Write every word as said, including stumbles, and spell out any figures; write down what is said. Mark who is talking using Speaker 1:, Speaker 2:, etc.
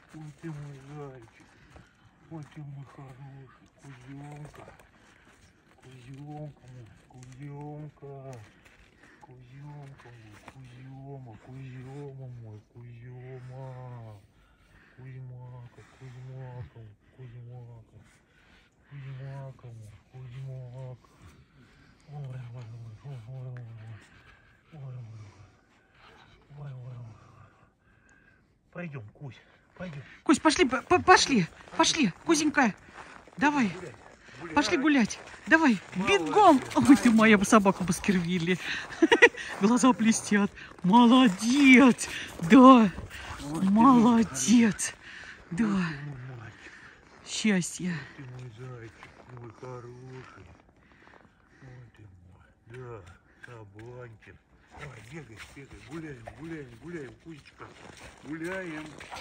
Speaker 1: Ой ты мой зайчик. Ой ты мой хороший. Кузенка. Кузенка мой. Кузенка. Кузенка мой. Кузема. Кузема мой. Кузема. Кузьмака. Кузьмака. Кузьмака. Кузьмака мой. Кузьмака. Ой, ой, ой, ой, ой, ой, ой, ой, ой, ой, ой. Пойдем, Кузь, пойдем.
Speaker 2: Кузь, пошли, пошли, пошли, Кузенька, давай, гулять, гулять. Пошли гулять, давай, бегом. Ой, ты моя собака Баскервилли. Глаза блестят. Молодец, да, молодец, да. Счастье.
Speaker 1: Ты мой зайчик, мой хороший. Ой ты мой, да, собанчик. Давай, бегай, бегай, гуляем, гуляем, гуляем, Кузечка, гуляем.